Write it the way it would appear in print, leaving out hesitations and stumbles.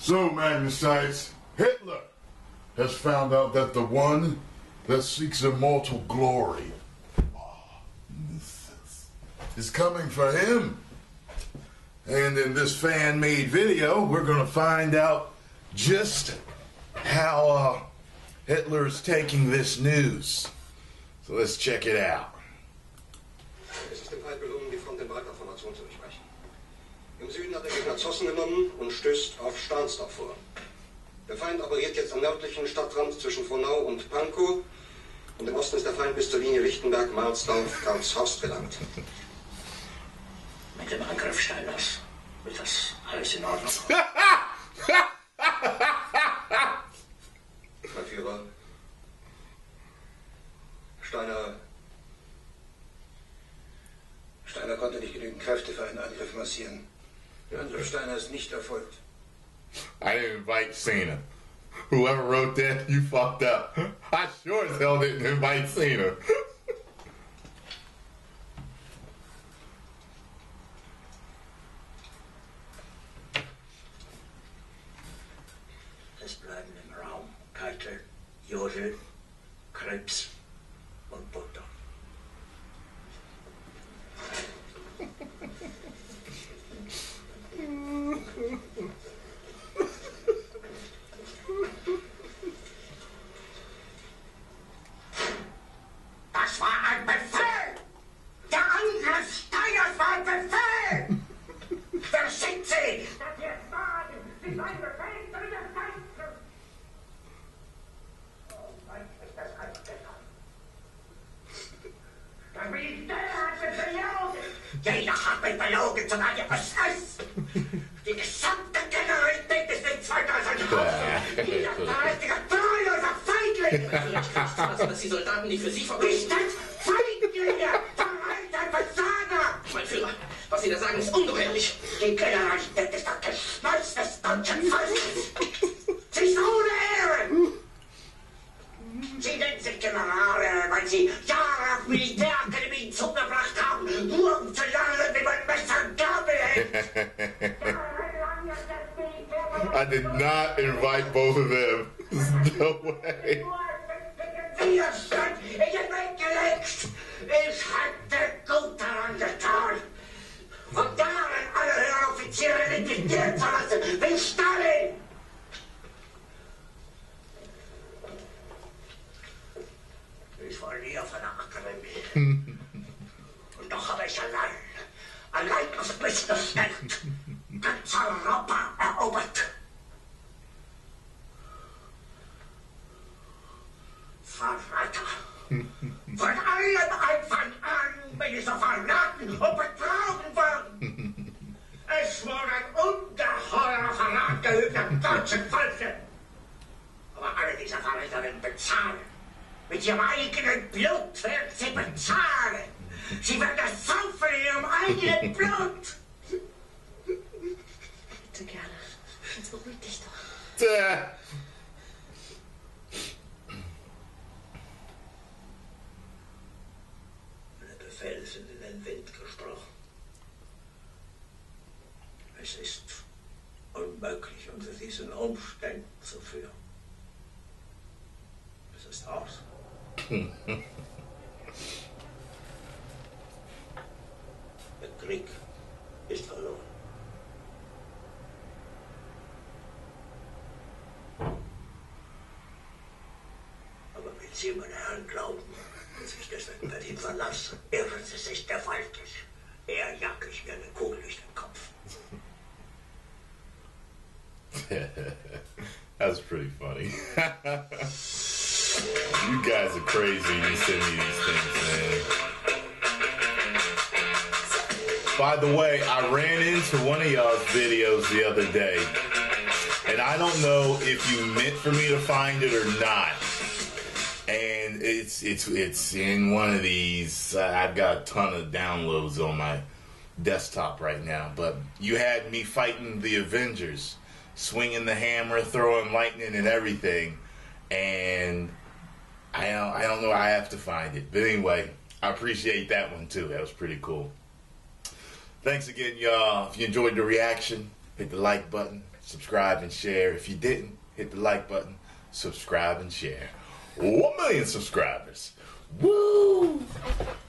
So, Magnacites, Hitler has found out that the one that seeks immortal glory is coming for him. And in this fan-made video, we're going to find out just how Hitler's taking this news. So let's check it out. Es ist dem Feind gelungen, die Front in breiter Formation zu durchbrechen. Im Süden hat der Gegner Zossen genommen und stößt auf Stahnsdorf vor. Der Feind operiert jetzt am nördlichen Stadtrand zwischen Frohnau und Pankow. Und im Osten ist der Feind bis zur Linie Lichtenberg-Marsdorf-Karlshorst gelangt. Mit dem Angriff Steiners wird das alles in Ordnung. Mein Führer, Steiner konnte nicht genügend Kräfte für einen Angriff massieren. Der Angriff Steiner ist nicht erfolgt. I didn't invite Cena. Whoever wrote that, you fucked up. I sure as hell didn't invite Cena. Es bleiben im Raum Keitel, Jodel, Krebs und Butter. Das war ein Befehl! Der Angriff Steiners war ein Befehl! Wer schickt Sie? Das hier sagen, Sie seien Befehl zu widersetzen! Oh mein, ist das alles getan. Der Militär hat mich belogen! Jeder hat mich belogen, sogar ihr SS! Die gesamte Generalität ist in 2000 Jeder verhältniger, treuloser Feigling! Was die Soldaten, die für Sie Nicht verbringen. als Feiglinge! Verreiter Versager! Mein Führer, was Sie da sagen, ist ungeheuerlich. Die Generalität ist das Geschmolz des deutschen Volkes! Sie ist ohne Ehre! Sie nennen sich Generale, weil Sie Jahre auf Militärakademien zugebracht haben, nur um zu lernen, wie man Messer und Gabel hält! I did not invite both of them. There's no way. Widerstand in den Weg gelegt! Ich hätte gut daran getan, von darin alle höheren Offiziere liquidieren zu lassen, wie Stalin! Ich war nie auf einer Akademie. Und doch habe ich allein auf mich gestellt, ganz Europa erobert. Verräter! Von allem Anfang an bin ich so verraten und betrogen worden. Es wurde ein ungeheurer Verrat geübt am deutschen Volke. Aber alle diese Verräter werden bezahlen. Mit ihrem eigenen Blut werden sie bezahlen. Sie werden das saufen in ihrem eigenen Blut. Bitte gerne. Jetzt beruhig dich doch. Meine Befehle sind in den Wind gesprochen. Es ist unmöglich, unter diesen Umständen zu führen. Es ist aus. Der Krieg ist verloren. Aber wenn Sie, meine Herren, glauben und sich deswegen Berlin verlassen, irren Sie sich gewaltig. Er jagt ich mir eine Kugel durch den Kopf. That's pretty funny. You guys are crazy. You send me these things, man. By the way, I ran into one of y'all's videos the other day, and I don't know if you meant for me to find it or not. And it's in one of these. I've got a ton of downloads on my desktop right now. But you had me fighting the Avengers, swinging the hammer, throwing lightning and everything, and I don't know. I have to find it. But anyway, I appreciate that one too. That was pretty cool. Thanks again, y'all. If you enjoyed the reaction, hit the like button, subscribe and share. If you didn't, hit the like button, subscribe and share. 1 million subscribers. Woo!